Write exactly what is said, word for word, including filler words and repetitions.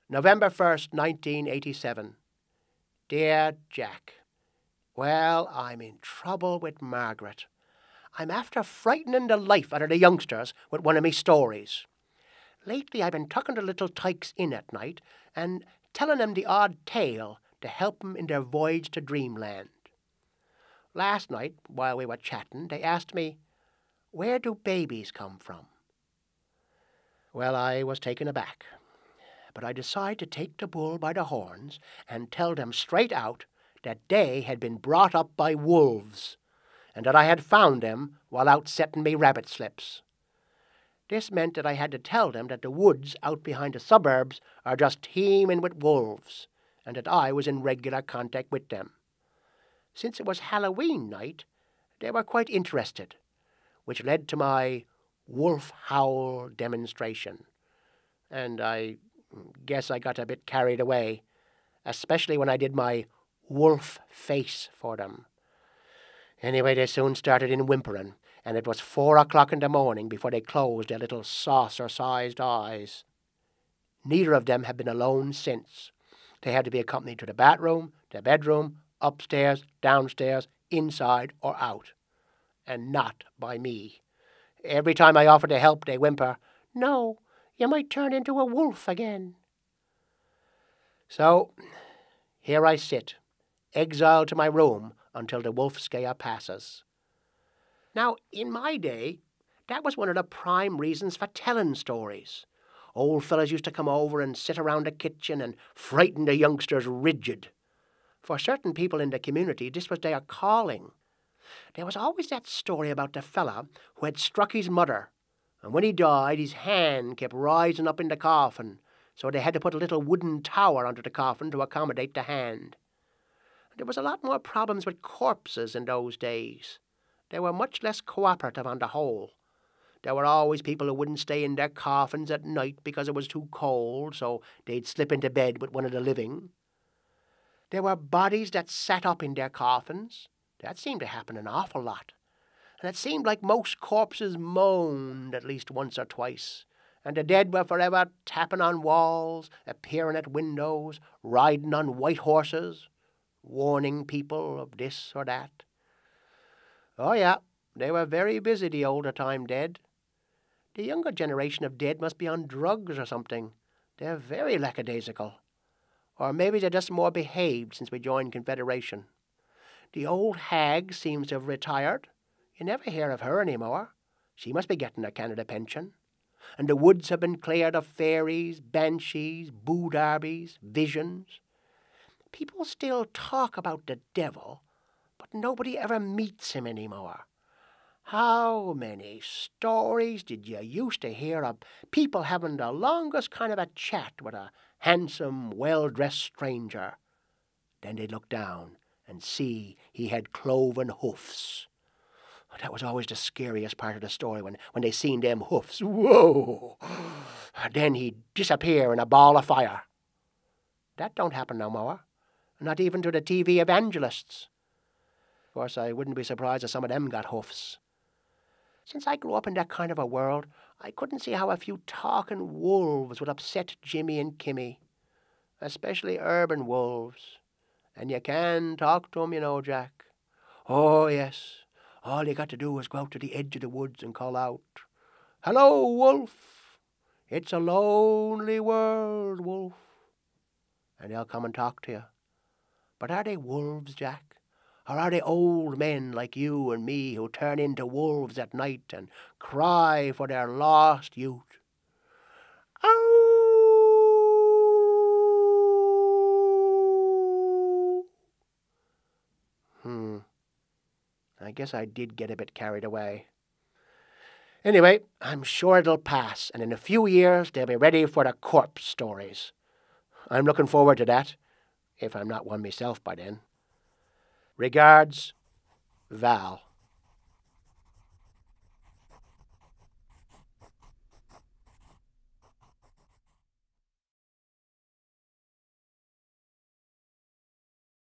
November first, nineteen eighty-seven. Dear Jack, well, I'm in trouble with Margaret. I'm after frightening the life out of the youngsters with one of me stories. Lately I've been tucking the little tykes in at night and telling them the odd tale to help them in their voyage to dreamland. Last night, while we were chatting, they asked me, where do babies come from? Well, I was taken aback, but I decided to take the bull by the horns and tell them straight out that they had been brought up by wolves, and that I had found them while out setting me rabbit slips. This meant that I had to tell them that the woods out behind the suburbs are just teeming with wolves, and that I was in regular contact with them. Since it was Halloween night, they were quite interested, which led to my wolf howl demonstration. And I guess I got a bit carried away, especially when I did my wolf face for them. Anyway, they soon started in whimpering, and it was four o'clock in the morning before they closed their little saucer-sized eyes. Neither of them had been alone since. They had to be accompanied to the bathroom, the bedroom, upstairs, downstairs, inside or out, and not by me. Every time I offered to help, they whimper, "No, you might turn into a wolf again." So, here I sit, exiled to my room until the wolf scare passes. Now, in my day, that was one of the prime reasons for telling stories. Old fellas used to come over and sit around the kitchen and frighten the youngsters rigid. For certain people in the community, this was their calling. There was always that story about the fella who had struck his mother, and when he died, his hand kept rising up in the coffin, so they had to put a little wooden tower under the coffin to accommodate the hand. There was a lot more problems with corpses in those days. They were much less cooperative on the whole. There were always people who wouldn't stay in their coffins at night because it was too cold, so they'd slip into bed with one of the living. There were bodies that sat up in their coffins. That seemed to happen an awful lot. And it seemed like most corpses moaned at least once or twice, and the dead were forever tapping on walls, appearing at windows, riding on white horses, warning people of this or that. Oh yeah, they were very busy, the older time dead. The younger generation of dead must be on drugs or something. They're very lackadaisical. Or maybe they're just more behaved since we joined Confederation. The old hag seems to have retired. You never hear of her anymore. She must be getting a Canada pension. And the woods have been cleared of fairies, banshees, boo derbies, visions. People still talk about the devil, but nobody ever meets him anymore. How many stories did you used to hear of people having the longest kind of a chat with a handsome, well-dressed stranger? Then they'd look down and see he had cloven hoofs. That was always the scariest part of the story, when, when they seen them hoofs. Whoa! Then he'd disappear in a ball of fire. That don't happen no more, not even to the T V evangelists. Of course, I wouldn't be surprised if some of them got hoofs. Since I grew up in that kind of a world, I couldn't see how a few talking wolves would upset Jimmy and Kimmy, especially urban wolves. And you can talk to 'em, you know, Jack. Oh, yes. All you got to do is go out to the edge of the woods and call out, "Hello, wolf. It's a lonely world, wolf." And they'll come and talk to you. But are they wolves, Jack? Or are they old men like you and me who turn into wolves at night and cry for their lost youth? Oh! Hmm. I guess I did get a bit carried away. Anyway, I'm sure it'll pass, and in a few years they'll be ready for the corpse stories. I'm looking forward to that, if I'm not one myself by then. Regards, Val.